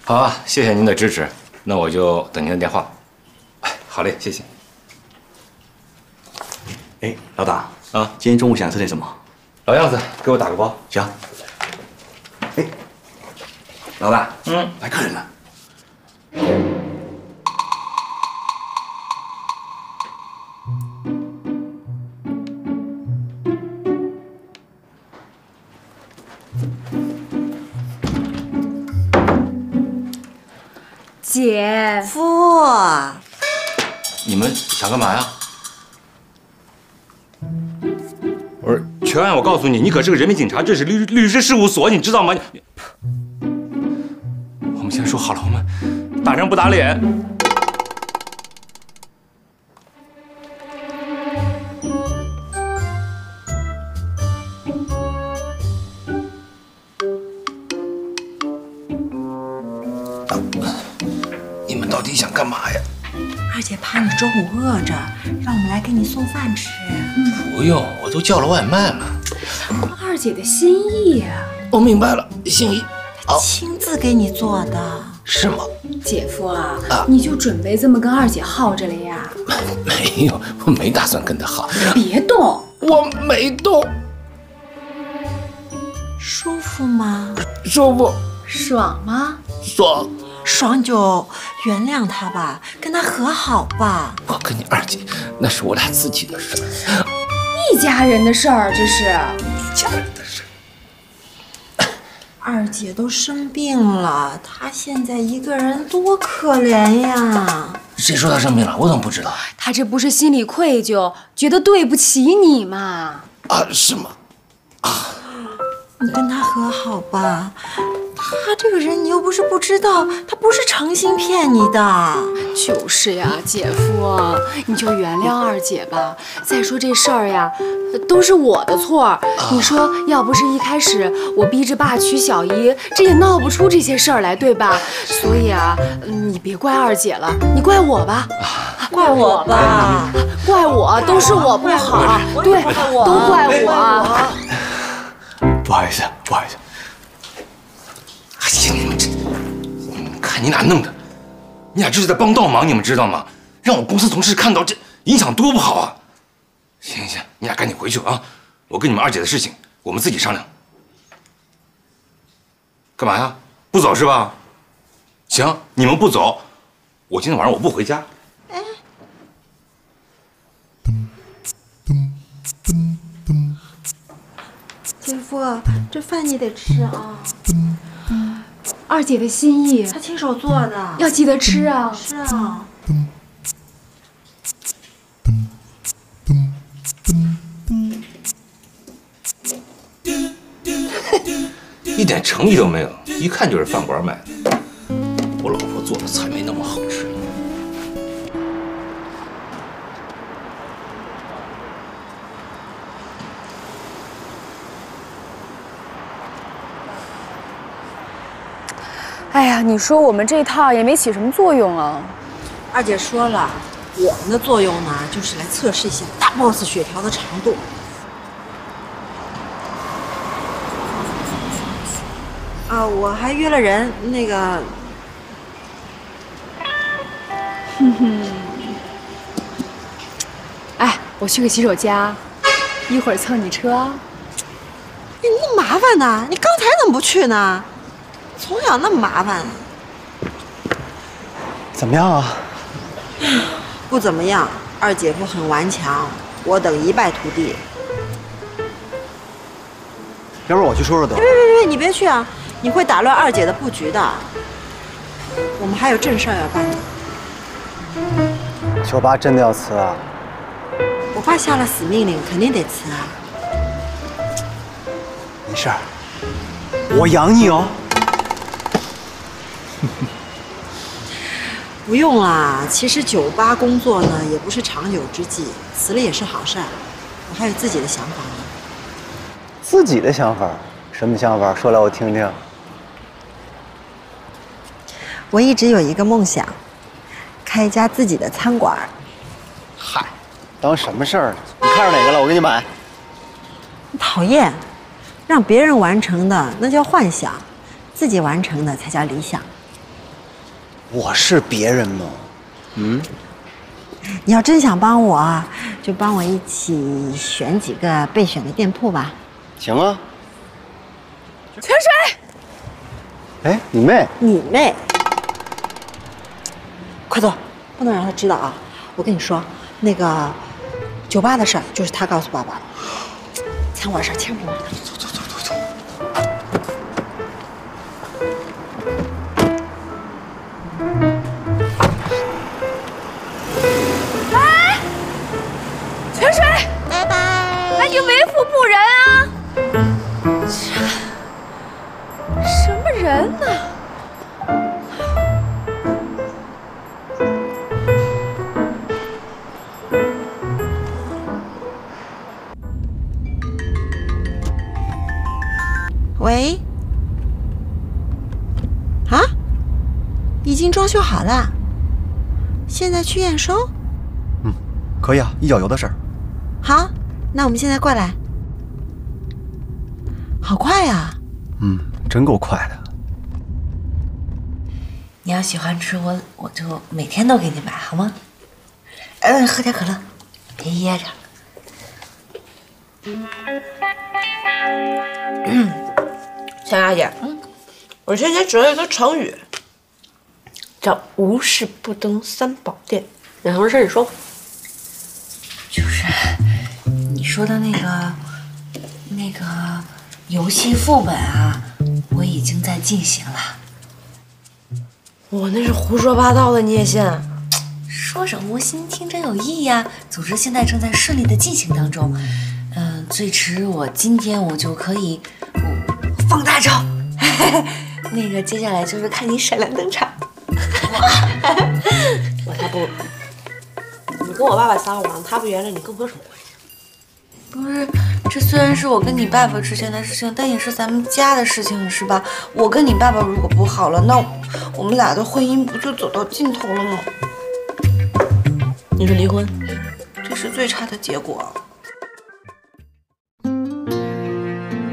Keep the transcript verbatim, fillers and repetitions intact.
好啊，谢谢您的支持，那我就等您的电话。哎，好嘞，谢谢。 哎，老大啊， 今天中午想吃点什么？ 老样子，给我打个包。 行。哎，老大， 嗯， 来客人了。 姐夫， 你们想干嘛呀？我说全安，我告诉你，你可是个人民警察，这是律律师事务所，你知道吗？你，我们先说好了，我们打人不打脸。你们到底想干嘛呀？ 二姐怕你中午饿着，让我们来给你送饭吃。 嗯，不用，我都叫了外卖了。 二姐的心意啊！ 我明白了，心意。 她亲自给你做的。 是吗？ 姐夫啊，啊你就准备这么跟二姐耗着了呀？ 没有，我没打算跟她耗。 别动！ 我没动。 舒服吗？ 舒服。 爽吗？ 爽。 爽你就原谅他吧，跟他和好吧。 我跟你二姐，那是我俩自己的事儿， 一家人的事儿，这是一家人的事儿。 二姐都生病了，她现在一个人多可怜呀！ 谁说她生病了？我怎么不知道？ 她这不是心里愧疚，觉得对不起你吗？ 啊，是吗？啊， 你跟他和好吧。他这个人你又不是不知道，他不是诚心骗你的。 就是呀，姐夫，你就原谅二姐吧。再说这事儿呀，都是我的错。啊、你说要不是一开始我逼着爸娶小姨，这也闹不出这些事儿来，对吧？所以啊，你别怪二姐了，你怪我吧。 怪我吧， 怪我，都是我不好，对，都怪我。 不好意思，不好意思。 哎呀，你们这，你看你俩弄的，你俩这是在帮倒忙，你们知道吗？让我公司同事看到，这影响多不好啊！行行，你俩赶紧回去啊！我跟你们二姐的事情，我们自己商量。干嘛呀？不走是吧？行，你们不走，我今天晚上我不回家。哎。 姐夫，这饭你得吃啊。 嗯，二姐的心意， 她亲手做的， 要记得吃啊。 是啊。 一点诚意都没有，一看就是饭馆买的。我老婆做的菜没那么好吃。 哎呀，你说我们这套也没起什么作用啊。 二姐说了，我们的作用呢，就是来测试一下大 boss 血条的长度。啊，我还约了人，那个， 哼哼。哎，我去个洗手间，一会儿蹭你车。 你那么麻烦呢？你刚才怎么不去呢？从小那么麻烦。 怎么样啊？ 不怎么样，二姐夫很顽强，我等一败涂地。 要不然我去说说得了。 别别别别，你别去啊！你会打乱二姐的布局的。我们还有正事儿要办呢。 小八真的要辞啊？ 我爸下了死命令，肯定得辞啊。 没事儿，我养你哦。 不用啦，其实酒吧工作呢也不是长久之计，辞了也是好事儿。我还有自己的想法呢。 自己的想法？什么想法？说来我听听。 我一直有一个梦想，开一家自己的餐馆。 嗨，当什么事儿呢？你看上哪个了？我给你买。 讨厌，让别人完成的那叫幻想，自己完成的才叫理想。 我是别人吗？嗯。 你要真想帮我，就帮我一起选几个备选的店铺吧。 行啊。 泉水。 哎，你妹。 你妹。快走，不能让他知道啊！我跟你说，那个酒吧的事儿就是他告诉爸爸的，钱我的事儿千万不能让他。走走走走走。 哎，泉水，拜拜。哎，你为富不仁啊！这什么人呢？ 喂，啊，已经装修好了，现在去验收？ 嗯，可以啊，一脚油的事儿。 好，那我们现在过来。好快呀！ 嗯，真够快的。 你要喜欢吃我，我就每天都给你买，好吗？嗯，喝点可乐，别噎着。 嗯。小雅姐，嗯，我现在知道一个成语，叫“无事不登三宝殿”。有什么事你说。 就是你说的那个那个游戏副本啊，我已经在进行了。 我那是胡说八道的，你也信？ 说者无心，听者有意呀。总之现在正在顺利的进行当中。嗯、呃，最迟我今天我就可以。放大招，那个接下来就是看你闪亮登场。 我才不，你跟我爸爸撒谎，他不原谅你，跟我有什么关系？ 不是，这虽然是我跟你爸爸之间的事情，但也是咱们家的事情，是吧？我跟你爸爸如果不好了，那我们俩的婚姻不就走到尽头了吗？ 你说离婚， 这是最差的结果。